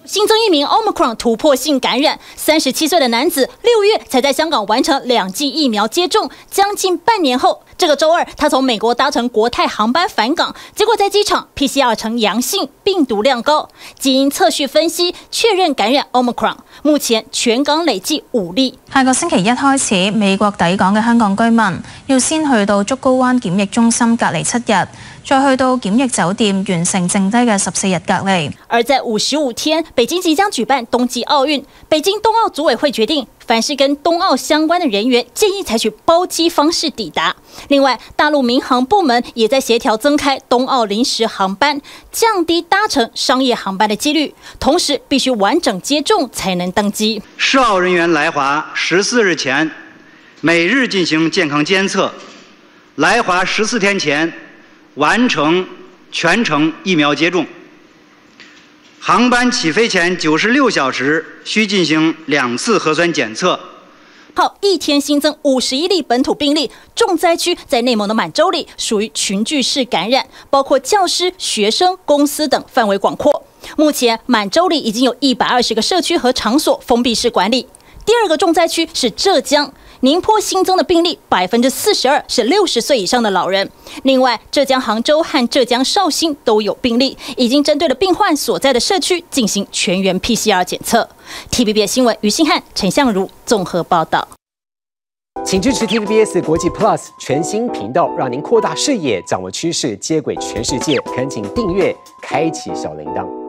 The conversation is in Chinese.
新增一名 Omicron 突破性感染，37岁的男子6月才在香港完成2剂疫苗接种，将近半年后，这个周二他从美国搭乘国泰航班返港，结果在機場 PCR 呈陽性，病毒量高，基因測序分析確認感染 Omicron， 目前全港累計5例。 下個星期一開始，美國抵港嘅香港居民要先去到竹篙灣檢疫中心隔離7日。再去到檢疫酒店完成剩低嘅14日隔離。 而在55天，北京即將舉辦冬季奧運，北京冬奧組委會決定，凡是跟冬奧相關的人員，建議採取包機方式抵達。另外，大陸民航部門也在協調增開冬奧臨時航班，降低搭乘商業航班的幾率，同時必須完整接種才能登機。 涉奧人員來華14日前，每日進行健康監測，來華14天前完成全程疫苗接種，航班起飛前96小時需進行2次核酸檢測。 好，一天新增51例本土病例，重災區在內蒙的滿洲里，屬於群聚式感染，包括教師、學生、公司等，範圍廣闊。目前滿洲里已經有120個社區和場所封閉式管理。第二個重災區是浙江。寧波新增的病例42%是60歲以上的老人。另外，浙江杭州和浙江紹興都有病例，已經針對了病患所在的社區進行全員 PCR 檢測。TVBS 新聞於信翰、陳相如綜合報道。 請支持 TVBS 國際 Plus 全新頻道，讓您擴大視野，掌握趨勢，接軌全世界。懇請訂閱，開啟小鈴鐺。